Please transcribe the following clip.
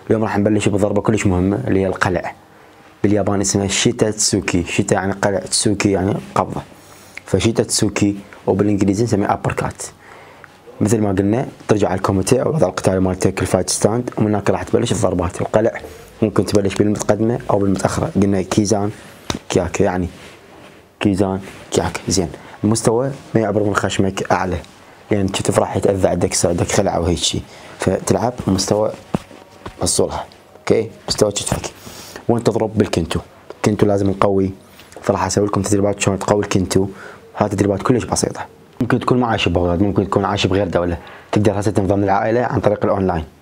اليوم راح نبلش بضربة كلش مهمة اللي هي القلع. باليابان اسمها شيتا تسوكي. شيتا يعني قلع، تسوكي يعني قبضة، فشيتا تسوكي، وبالانجليزي نسميه ابر كات. مثل ما قلنا ترجع على الكوميتي او وضع القتالي مالتك الفايت ستاند، ومن هناك راح تبلش الضربات. القلع ممكن تبلش بالمتقدمة او بالمتأخرة، قلنا كيزان كياك، يعني كيزان كياك. زين، المستوى ما يعبر من خشمك اعلى، لان كتف راح يتاذى عندك خلع وهيك شيء، فتلعب مستوى الصلح. اوكي، مستوى كتفك. وين تضرب؟ بالكنتو. الكنتو لازم نقوي، فراح اسوي لكم تدريبات شلون تقوي الكنتو. هذه تدريبات كلش بسيطه. ممكن تكون ما عايش ببغداد، ممكن تكون عايش بغير دوله، تقدر هسه تنظم العائله عن طريق الاونلاين.